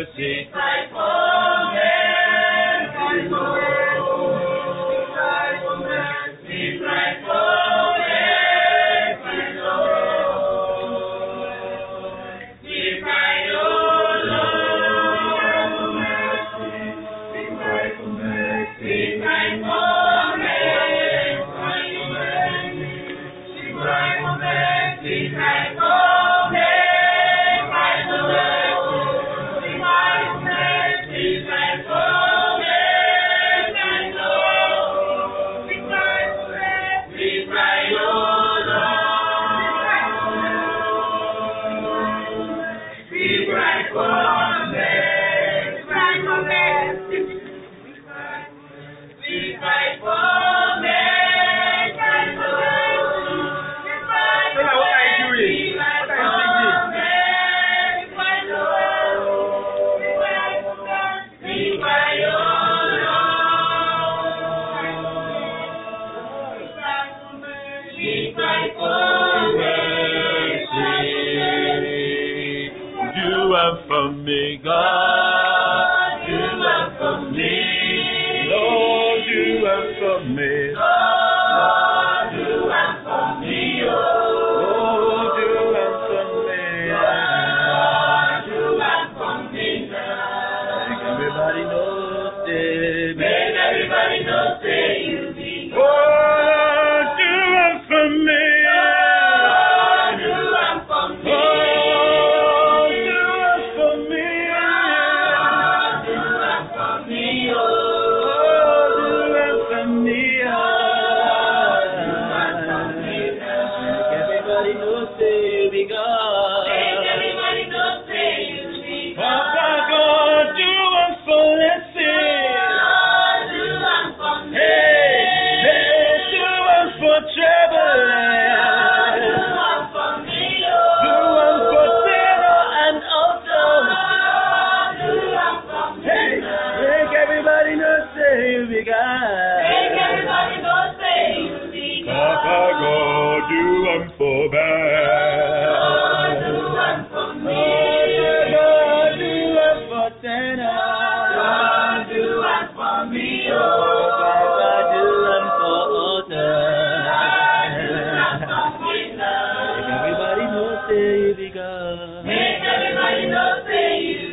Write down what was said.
mercy. Cry for mercy, Lord. Cry for mercy. Cry for mercy, Lord. We cry, oh Lord, for mercy. We cry for mercy. We cry for mercy. We cry for mercy. We cry for mercy. For me, God, do one for me. Lord, do one for me. Lord, do one for me. Lord, do one for me. Lord, do one for me. Make everybody know, say, make everybody know, say you be God. Oh, do one for me. Lord, do one for me. Make everybody know, say you